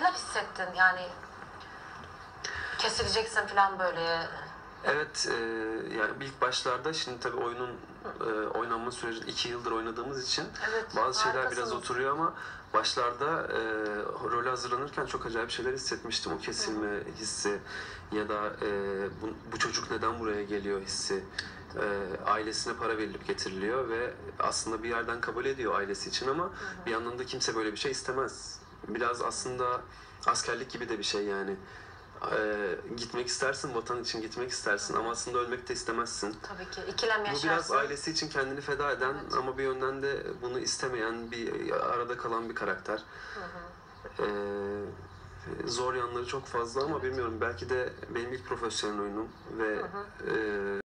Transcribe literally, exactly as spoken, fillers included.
neler hissettin yani kesileceksin falan böyle? Evet, e, yani ilk başlarda şimdi tabii oyunun e, oynanma süreci iki yıldır oynadığımız için Evet, bazı şeyler biraz harikasınız. oturuyor ama başlarda e, role hazırlanırken çok acayip şeyler hissetmiştim. O kesilme hissi ya da e, bu, bu çocuk neden buraya geliyor hissi. E, ailesine para verilip getiriliyor ve aslında bir yerden kabul ediyor ailesi için ama bir yandan da kimse böyle bir şey istemez. Biraz aslında askerlik gibi de bir şey yani. Ee, gitmek istersin, vatan için gitmek istersin ama aslında ölmek de istemezsin. Tabii ki. İkilem Bu yaşarsın. biraz ailesi için kendini feda eden Evet. ama bir yönden de bunu istemeyen, bir arada kalan bir karakter. Hı hı. Ee, zor yanları çok fazla ama Evet. bilmiyorum, belki de benim ilk profesyonel oyunum ve Hı hı. E,